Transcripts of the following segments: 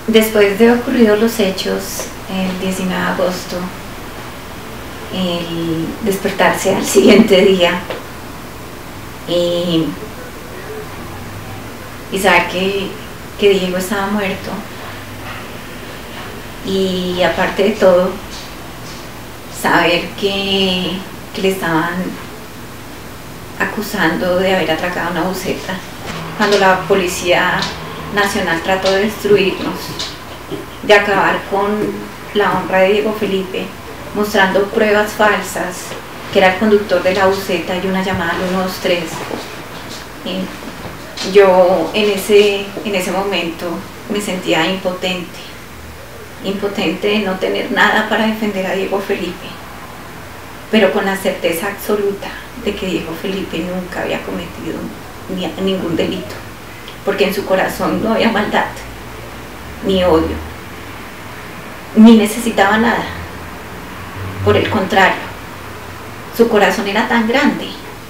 Después de ocurridos los hechos, el 19 de agosto, el despertarse al siguiente día y saber que Diego estaba muerto, y aparte de todo, saber que le estaban acusando de haber atracado una buseta, cuando la Policía Nacional trató de destruirnos, de acabar con la honra de Diego Felipe, mostrando pruebas falsas, que era el conductor de la buseta y una llamada al 123. Yo en ese momento me sentía impotente de no tener nada para defender a Diego Felipe, pero con la certeza absoluta de que Diego Felipe nunca había cometido ningún delito, porque en su corazón no había maldad, ni odio, ni necesitaba nada. Por el contrario, su corazón era tan grande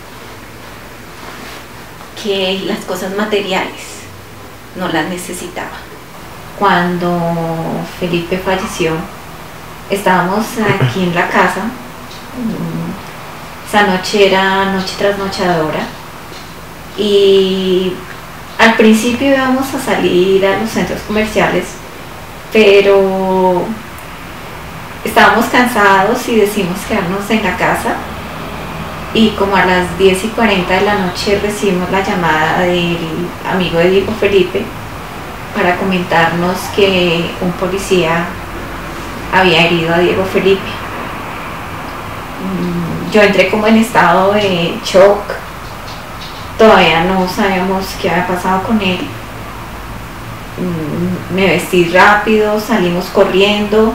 que las cosas materiales no las necesitaba. Cuando Felipe falleció, estábamos aquí en la casa. Esa noche era noche trasnochadora y al principio íbamos a salir a los centros comerciales, pero estábamos cansados y decidimos quedarnos en la casa, y como a las 10:40 de la noche recibimos la llamada del amigo de Diego Felipe para comentarnos que un policía había herido a Diego Felipe. Yo entré como en estado de shock, todavía no sabíamos qué había pasado con él. Me vestí rápido, salimos corriendo,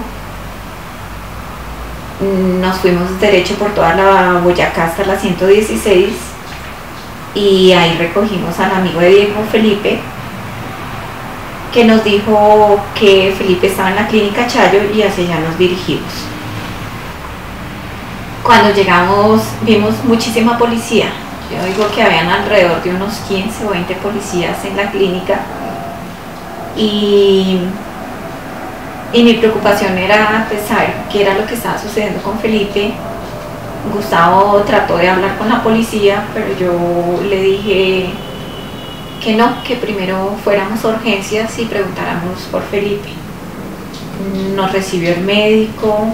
nos fuimos derecho por toda la Boyacá hasta la 116, y ahí recogimos al amigo de Diego Felipe, que nos dijo que Felipe estaba en la clínica Chayo y hacia allá nos dirigimos. Cuando llegamos vimos muchísima policía. Yo digo que habían alrededor de unos 15 o 20 policías en la clínica, y mi preocupación era saber qué era lo que estaba sucediendo con Felipe. Gustavo trató de hablar con la policía, pero yo le dije que no, que primero fuéramos a urgencias y preguntáramos por Felipe. Nos recibió el médico,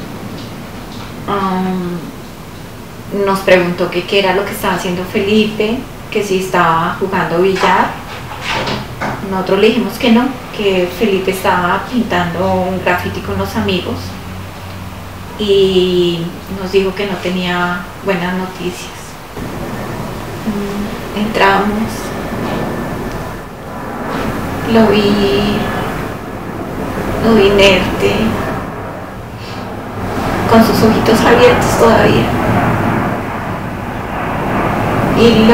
nos preguntó que qué era lo que estaba haciendo Felipe, que si estaba jugando billar. Nosotros le dijimos que no, que Felipe estaba pintando un graffiti con los amigos, y nos dijo que no tenía buenas noticias. Entramos, lo vi inerte, con sus ojitos abiertos todavía, y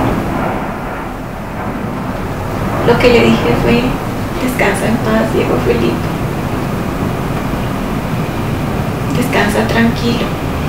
lo que le dije fue: descansa en paz, Diego Felipe, descansa tranquilo.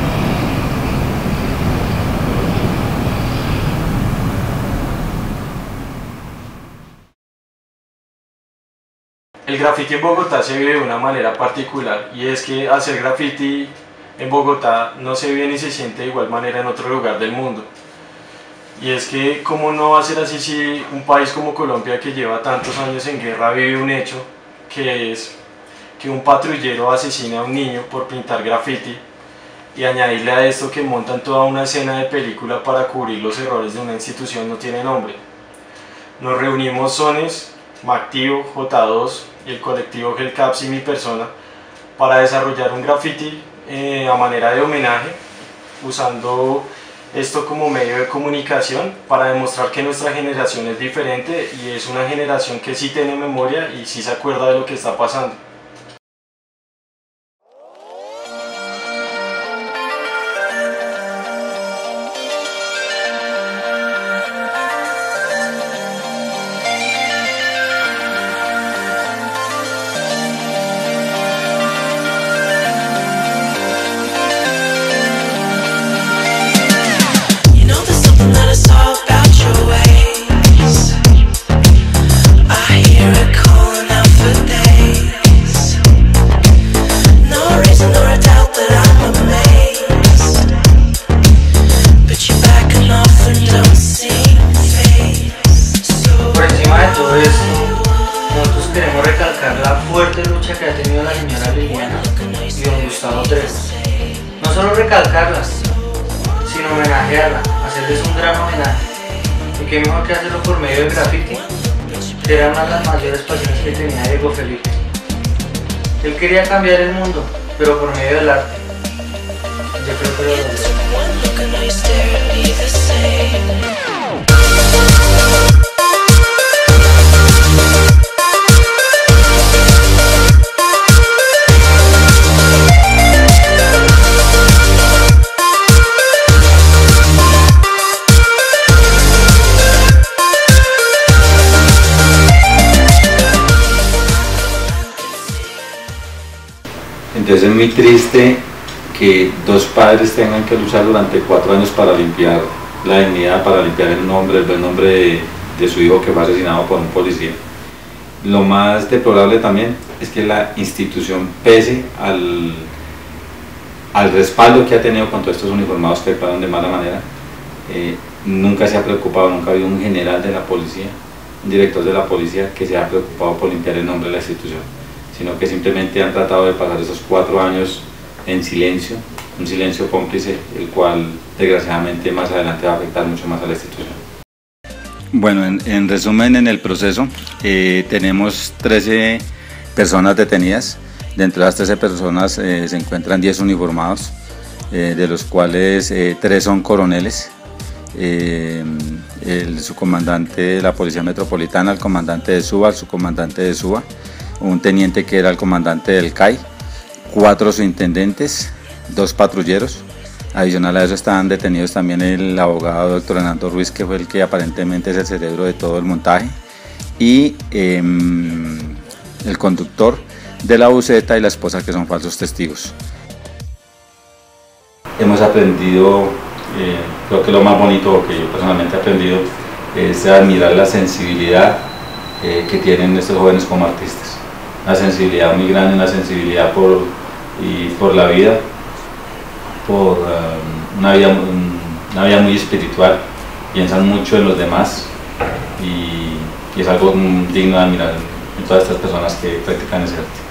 El graffiti en Bogotá se vive de una manera particular, y es que hacer graffiti en Bogotá no se vive ni se siente de igual manera en otro lugar del mundo. Y es que, ¿cómo no va a ser así si un país como Colombia, que lleva tantos años en guerra, vive un hecho que es que un patrullero asesina a un niño por pintar graffiti, y añadirle a esto que montan toda una escena de película para cubrir los errores de una institución no tiene nombre? Nos reunimos Sones, Mactivo, J2 y el colectivo Hellcaps y mi persona para desarrollar un graffiti a manera de homenaje, usando esto como medio de comunicación para demostrar que nuestra generación es diferente, y es una generación que sí tiene memoria y sí se acuerda de lo que está pasando. I hear it calling out for days. homenajearla, hacerles un gran homenaje. Y qué mejor que hacerlo por medio del graffiti, que era una de las mayores pasiones que tenía Diego Felipe. Él quería cambiar el mundo, pero por medio del arte. Yo creo que lo logró. Entonces es muy triste que dos padres tengan que luchar durante 4 años para limpiar la dignidad, para limpiar el buen nombre de su hijo que fue asesinado por un policía. Lo más deplorable también es que la institución, pese al respaldo que ha tenido con todos estos uniformados que actuaron de mala manera, nunca se ha preocupado, nunca ha habido un general de la policía, un director de la policía que se ha preocupado por limpiar el nombre de la institución, sino que simplemente han tratado de pasar esos 4 años en silencio, un silencio cómplice, el cual desgraciadamente más adelante va a afectar mucho más a la institución. Bueno, en resumen, en el proceso tenemos 13 personas detenidas. Dentro de las 13 personas se encuentran 10 uniformados, de los cuales 3 son coroneles. El subcomandante de la Policía Metropolitana, el comandante de Suba, el subcomandante de Suba, un teniente que era el comandante del CAI, 4 subintendentes, 2 patrulleros. Adicional a eso estaban detenidos también el abogado doctor Hernando Ruiz, que fue el que aparentemente es el cerebro de todo el montaje, y el conductor de la buseta y la esposa, que son falsos testigos. Hemos aprendido, creo que lo más bonito que yo personalmente he aprendido es admirar la sensibilidad que tienen estos jóvenes como artistas. Una sensibilidad muy grande, una sensibilidad por la vida, por una vida muy espiritual. Piensan mucho en los demás y es algo digno de admirar en todas estas personas que practican ese arte.